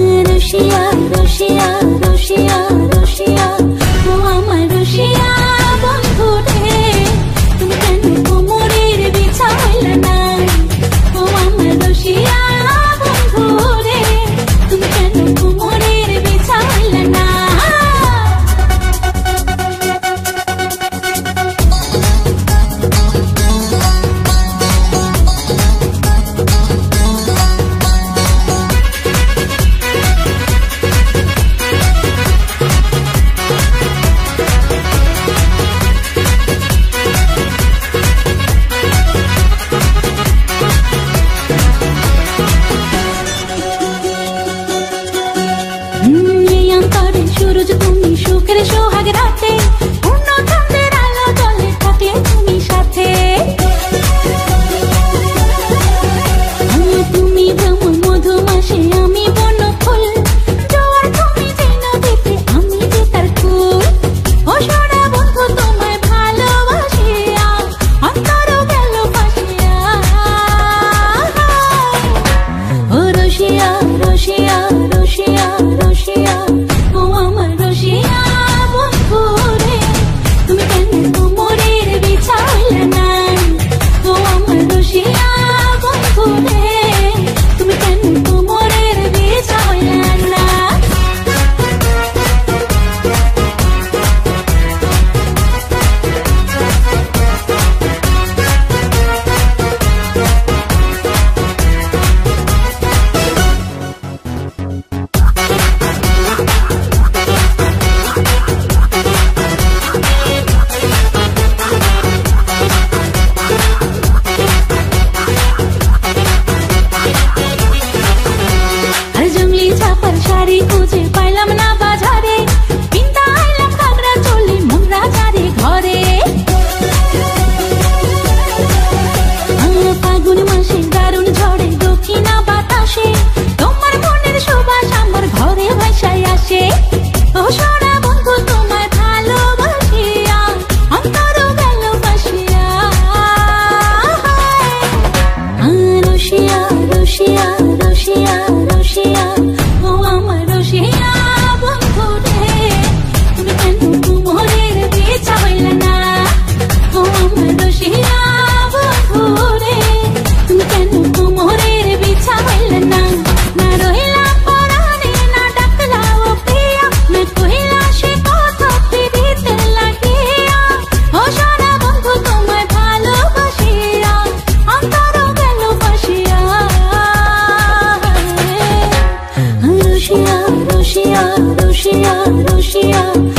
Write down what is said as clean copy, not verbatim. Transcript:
রসিয়া রসিয়া রসিয়া রসিয়া ও আমার রসিয়া বন্ধু রে, তুমি কেন কোমরের বিছাইলা না? ও আমার রসিয়া বন্ধু রে, তুমি কেন কোমরের বিছাইলা না? সুরজ তুমি সুখের সোহাগ রাতে, পূর্ণ চাঁদের আলো জলে থাকলে তুমি সাথে। তুমি যেমন মধুমাসে আমি বন ফুল, জোয়ার তুমি যে নদীতে আমি যে তার কুল। ও সোনা বন্ধু তোমায় ভালোবাসিয়া অন্তর গেল ফাঁসিয়া। ও রসিয়া রসিয়া রসিয়া রসিয়া ও আমার রসিয়া বন্ধু রে, তুমি কেন কোমরের বিছাইলা না? ও আমার রসিয়া বন্ধু রে, তুমি কেন কোমরের বিছাইলা না? শাড়ি খুঁজে পাইলাম না বাজারে, পিন্তা আইলাম ঘাগরা চলে মোংরা যারে ঘরে। ফাগুন মাসে দারুণ ঝড়ে দক্ষিণা বাতাসে, তোমার মনের সুবাস আমার ঘরে ভাসায় আসে। ও সোনা বন্ধু তোমায় ভালোবাসিয়া অন্তর গেল ফাঁসিয়া। রসিয়া রসিয়া রসিয়া রসিয়া ও আমার রসিয়া বন্ধু রে, তুমি কেন কোমরের বিছাইলা না? ও আমার রসিয়া বন্ধু রে, তুমি কেন কোমরের বিছাইলা না? না রহিলা পরাণে না ডাকলা ও প্রিয়া, না কহিলা সে কথা পিরিতে লাগিয়া। ও সোনা বন্ধু তোমায় ভালোবাসিয়া অন্তর গেল ফাঁসিয়া। রসিয়া রসিয়া রসিয়া রসিয়া